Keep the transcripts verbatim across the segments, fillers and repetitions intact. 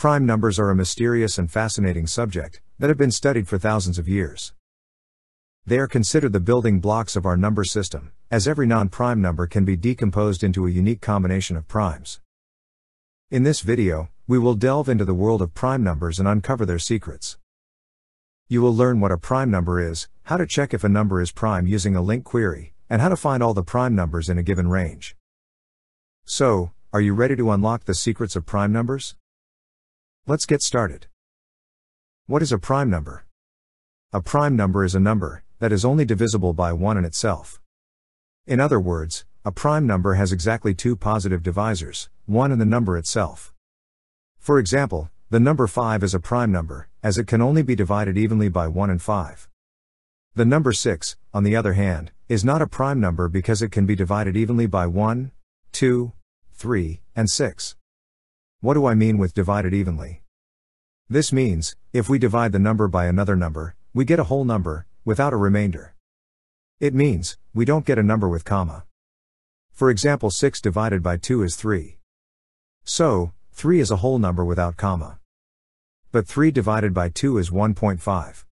Prime numbers are a mysterious and fascinating subject that have been studied for thousands of years. They are considered the building blocks of our number system, as every non-prime number can be decomposed into a unique combination of primes. In this video, we will delve into the world of prime numbers and uncover their secrets. You will learn what a prime number is, how to check if a number is prime using a LINQ query, and how to find all the prime numbers in a given range. So, are you ready to unlock the secrets of prime numbers? Let's get started. What is a prime number? A prime number is a number that is only divisible by one in itself. In other words, a prime number has exactly two positive divisors, one and the number itself. For example, the number five is a prime number, as it can only be divided evenly by one and five. The number six, on the other hand, is not a prime number because it can be divided evenly by one, two, three, and six. What do I mean with divided evenly? This means, if we divide the number by another number, we get a whole number, without a remainder. It means, we don't get a number with comma. For example, six divided by two is three. So, three is a whole number without comma. But three divided by two is one point five.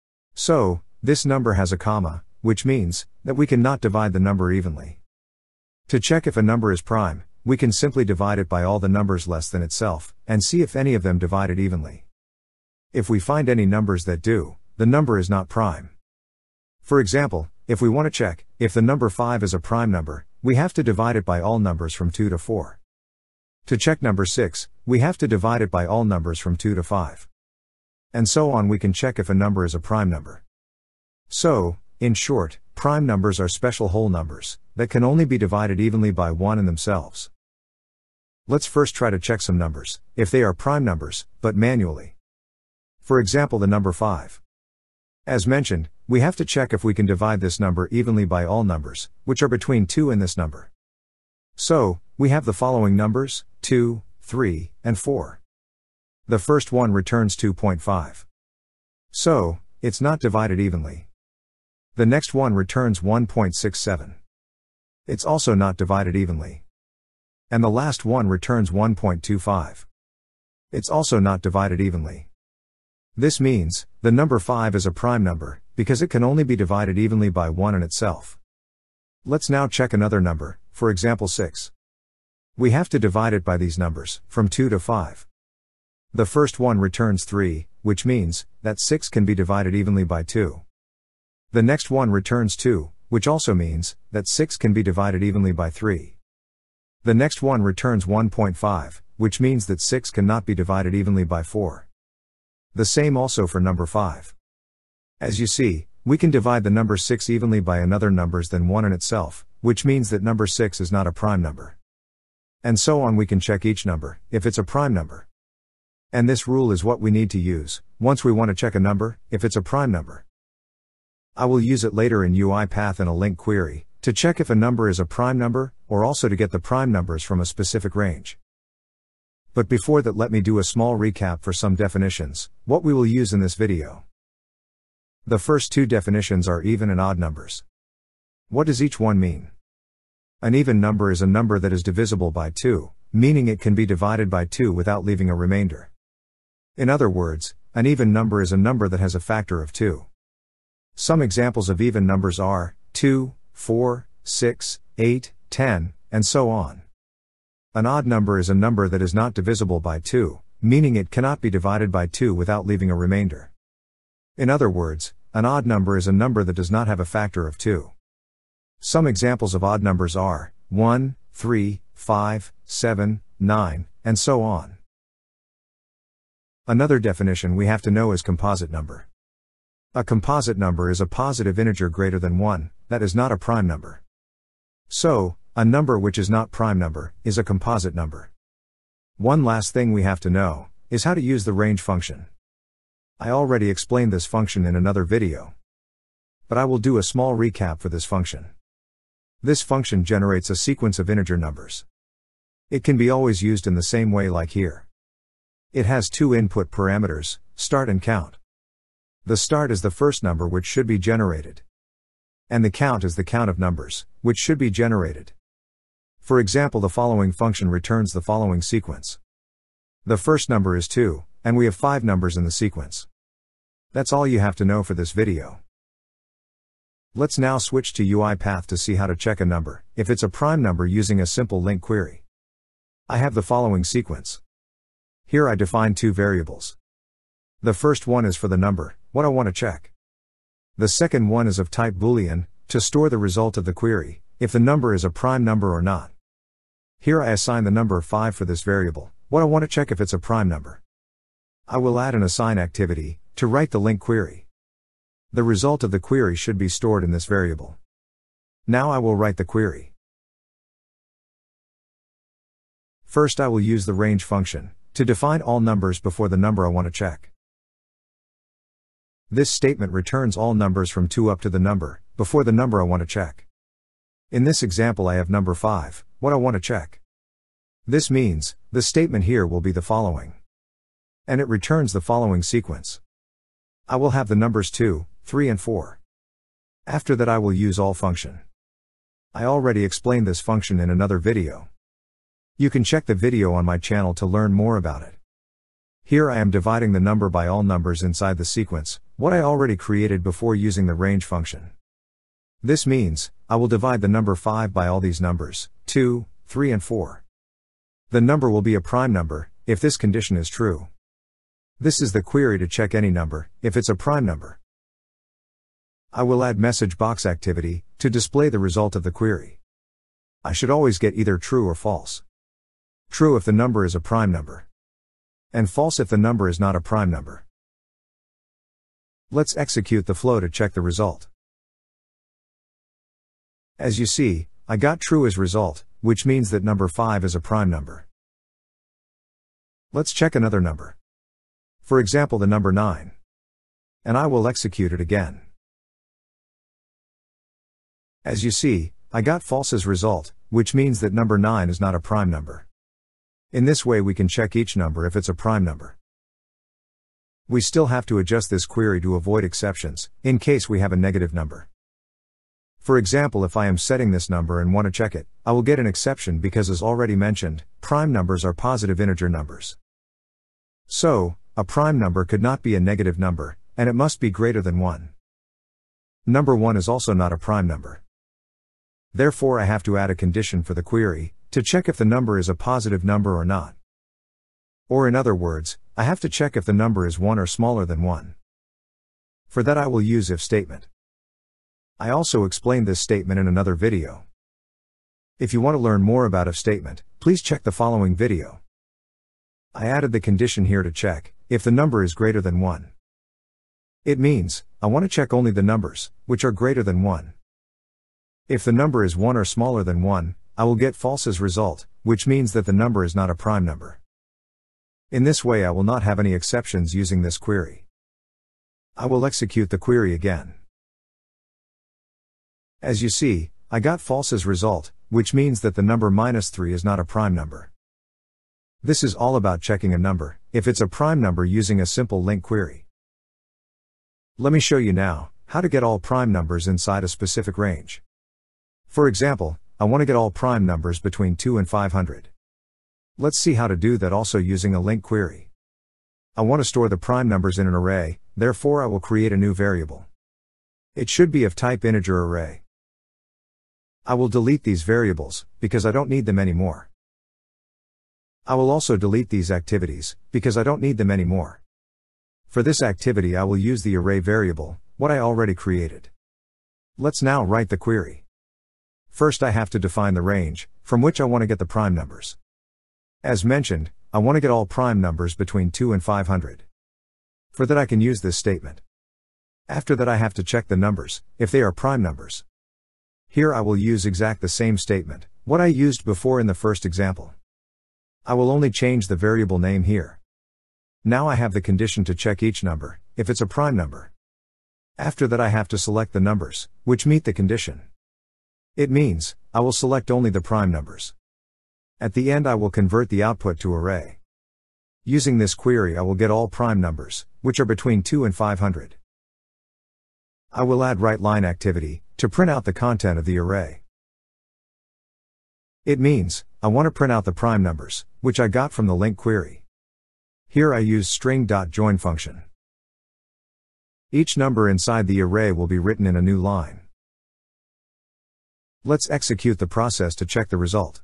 So, this number has a comma, which means, that we cannot divide the number evenly. To check if a number is prime, we can simply divide it by all the numbers less than itself, and see if any of them divide it evenly. If we find any numbers that do, the number is not prime. For example, if we want to check if the number five is a prime number, we have to divide it by all numbers from two to four. To check number six, we have to divide it by all numbers from two to five. And so on. We can check if a number is a prime number. So, in short, prime numbers are special whole numbers that can only be divided evenly by one in themselves. Let's first try to check some numbers, if they are prime numbers, but manually. For example, the number five. As mentioned, we have to check if we can divide this number evenly by all numbers, which are between two and this number. So, we have the following numbers, two, three, and four. The first one returns two point five. So, it's not divided evenly. The next one returns one point six seven. It's also not divided evenly. And the last one returns one point two five. It's also not divided evenly. This means, the number five is a prime number, because it can only be divided evenly by one in itself. Let's now check another number, for example six. We have to divide it by these numbers, from two to five. The first one returns three, which means, that six can be divided evenly by two. The next one returns two, which also means, that six can be divided evenly by three. The next one returns one point five, which means that six cannot be divided evenly by four. The same also for number five. As you see, we can divide the number six evenly by another numbers than one in itself, which means that number six is not a prime number. And so on. We can check each number, if it's a prime number. And this rule is what we need to use, once we want to check a number, if it's a prime number. I will use it later in UiPath in a LINQ query, to check if a number is a prime number, or also to get the prime numbers from a specific range. But before that, let me do a small recap for some definitions, what we will use in this video. The first two definitions are even and odd numbers. What does each one mean? An even number is a number that is divisible by two, meaning it can be divided by two without leaving a remainder. In other words, an even number is a number that has a factor of two. Some examples of even numbers are two, four, six, eight, ten, and so on. An odd number is a number that is not divisible by two, meaning it cannot be divided by two without leaving a remainder. In other words, an odd number is a number that does not have a factor of two. Some examples of odd numbers are one, three, five, seven, nine, and so on. Another definition we have to know is composite number. A composite number is a positive integer greater than one, that is not a prime number. So, a number which is not prime number, is a composite number. One last thing we have to know, is how to use the range function. I already explained this function in another video. But I will do a small recap for this function. This function generates a sequence of integer numbers. It can be always used in the same way like here. It has two input parameters, start and count. The start is the first number which should be generated. And the count is the count of numbers, which should be generated. For example, the following function returns the following sequence. The first number is two, and we have five numbers in the sequence. That's all you have to know for this video. Let's now switch to UiPath to see how to check a number, if it's a prime number using a simple LINQ query. I have the following sequence. Here I define two variables. The first one is for the number, what I want to check. The second one is of type Boolean, to store the result of the query, if the number is a prime number or not. Here I assign the number five for this variable, what I want to check if it's a prime number. I will add an assign activity, to write the LINQ query. The result of the query should be stored in this variable. Now I will write the query. First I will use the range function, to define all numbers before the number I want to check. This statement returns all numbers from two up to the number, before the number I want to check. In this example I have number five, what I want to check. This means, the statement here will be the following. And it returns the following sequence. I will have the numbers two, three and four. After that I will use all function. I already explained this function in another video. You can check the video on my channel to learn more about it. Here I am dividing the number by all numbers inside the sequence, what I already created before using the range function. This means, I will divide the number five by all these numbers, two, three and four. The number will be a prime number, if this condition is true. This is the query to check any number, if it's a prime number. I will add message box activity, to display the result of the query. I should always get either true or false. True if the number is a prime number. And false if the number is not a prime number. Let's execute the flow to check the result. As you see, I got true as result, which means that number five is a prime number. Let's check another number. For example the number nine. And I will execute it again. As you see, I got false as result, which means that number nine is not a prime number. In this way we can check each number if it's a prime number. We still have to adjust this query to avoid exceptions, in case we have a negative number. For example, if I am setting this number and want to check it, I will get an exception because as already mentioned, prime numbers are positive integer numbers. So, a prime number could not be a negative number, and it must be greater than one. Number one is also not a prime number. Therefore I have to add a condition for the query, to check if the number is a positive number or not. Or in other words, I have to check if the number is one or smaller than one. For that I will use if statement. I also explained this statement in another video. If you want to learn more about if statement, please check the following video. I added the condition here to check, if the number is greater than one. It means, I want to check only the numbers, which are greater than one. If the number is one or smaller than one, I will get false as result, which means that the number is not a prime number. In this way I will not have any exceptions using this query. I will execute the query again. As you see, I got false as result, which means that the number minus three is not a prime number. This is all about checking a number, if it's a prime number using a simple LINQ query. Let me show you now, how to get all prime numbers inside a specific range. For example, I want to get all prime numbers between two and five hundred. Let's see how to do that also using a LINQ query. I want to store the prime numbers in an array, therefore I will create a new variable. It should be of type integer array. I will delete these variables, because I don't need them anymore. I will also delete these activities, because I don't need them anymore. For this activity I will use the array variable, what I already created. Let's now write the query. First I have to define the range, from which I want to get the prime numbers. As mentioned, I want to get all prime numbers between two and five hundred. For that I can use this statement. After that I have to check the numbers, if they are prime numbers. Here I will use exact the same statement, what I used before in the first example. I will only change the variable name here. Now I have the condition to check each number, if it's a prime number. After that I have to select the numbers, which meet the condition. It means, I will select only the prime numbers. At the end I will convert the output to array. Using this query I will get all prime numbers, which are between two and five hundred. I will add WriteLine activity, to print out the content of the array. It means, I want to print out the prime numbers, which I got from the LINQ query. Here I use string.join function. Each number inside the array will be written in a new line. Let's execute the process to check the result.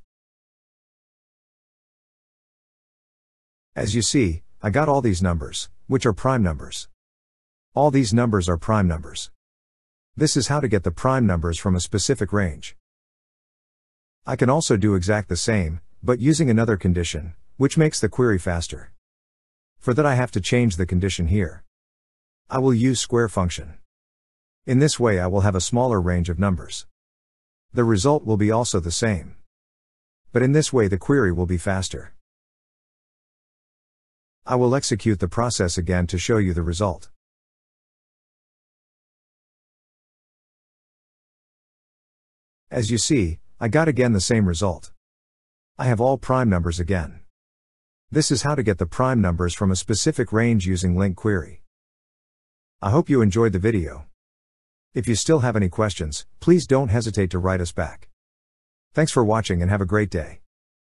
As you see, I got all these numbers, which are prime numbers. All these numbers are prime numbers. This is how to get the prime numbers from a specific range. I can also do exact the same, but using another condition, which makes the query faster. For that I have to change the condition here. I will use square function. In this way I will have a smaller range of numbers. The result will be also the same. But in this way the query will be faster. I will execute the process again to show you the result. As you see, I got again the same result. I have all prime numbers again. This is how to get the prime numbers from a specific range using LINQ query. I hope you enjoyed the video. If you still have any questions, please don't hesitate to write us back. Thanks for watching and have a great day.